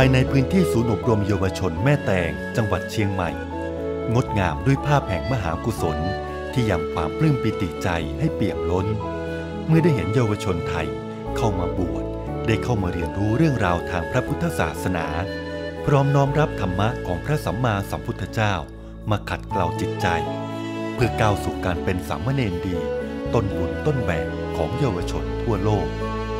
ายในพื้นที่ศูนย์อบรมเยาวชนแม่แตงจังหวัดเชียงใหม่งดงามด้วยภาพแห่งมหากุศลที่ยังความปลื้มปิติใจให้เปี่ยมล้นเมื่อได้เห็นเยาวชนไทยเข้ามาบวชได้เข้ามาเรียนรู้เรื่องราวทางพระพุทธศาสนาพร้อมน้อมรับธรรมะของพระสัมมาสัมพุทธเจ้ามาขัดเกลาจิตใจเพื่อก้าวสู่การเป็นสามเณรดีต้นบุญต้นแบบของเยาวชนทั่วโลก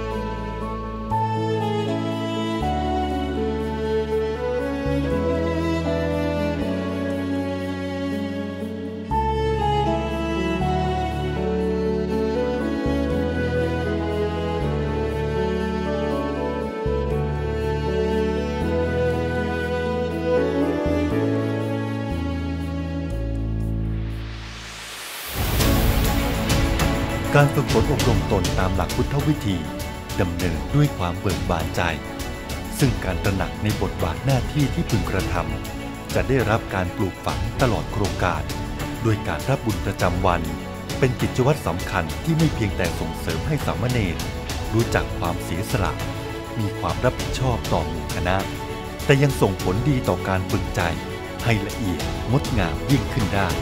การฝึกฝนอบรมตนตามหลักพุทธวิธีดำเนินด้วยความเบิกบานใจซึ่งการตระหนักในบทบาทหน้าที่ที่พึงกระทำจะได้รับการปลูกฝังตลอดโครงการด้วยการรับบุญประจำวันเป็นกิจวัตรสำคัญที่ไม่เพียงแต่ส่งเสริมให้สามเณรรู้จักความเสียสละมีความรับผิดชอบต่อหมู่คณะแต่ยังส่งผลดีต่อการฝึกใจให้ละเอียดงดงามยิ่งขึ้นได้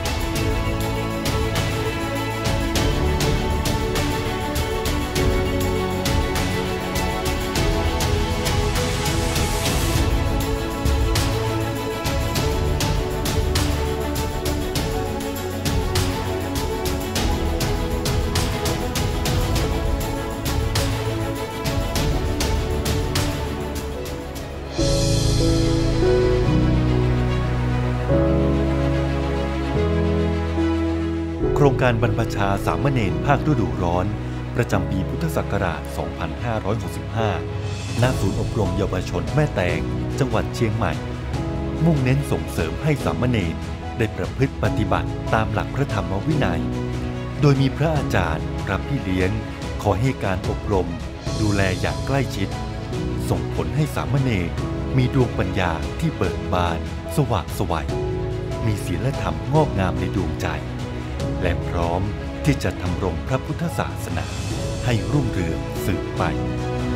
โครงการบรรพชาสามเณรภาคฤดูร้อนประจำปีพุทธศักราช 2565 ณ ศูนย์อบรมเยาวชนแม่แตงจังหวัดเชียงใหม่มุ่งเน้นส่งเสริมให้สามเณรได้ประพฤติปฏิบัติตามหลักพระธรรมวินัยโดยมีพระอาจารย์รับพี่เลี้ยงขอให้การอบรมดูแลอย่างใกล้ชิดส่งผลให้สามเณรมีดวงปัญญาที่เบิกบานสว่างไสวมีศีลธรรมงอกงามในดวงใจและพร้อมที่จะทำรงพระพุทธศาสนาให้รุ่งเรืองสืบไป